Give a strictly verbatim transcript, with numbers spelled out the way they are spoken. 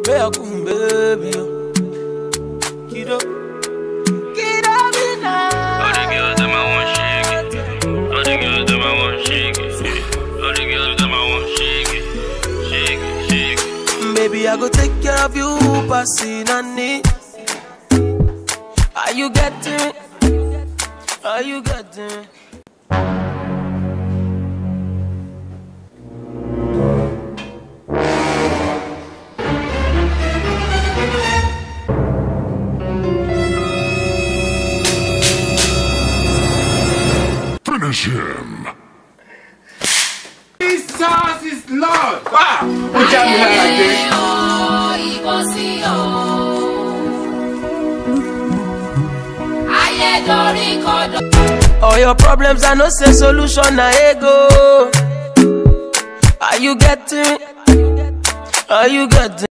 Where come baby? Kid up. Kid up in now. All the girls them I want shake it. All the girls them I want shake it. All the girls them I want shake it. Shake it, shake it. Baby, I go take care of you, passing on it. Are you getting? Are you getting? Finish him. Jesus is Lord. Wow. What you like this? All your problems are no say solution na ego. Are you getting? Are you getting?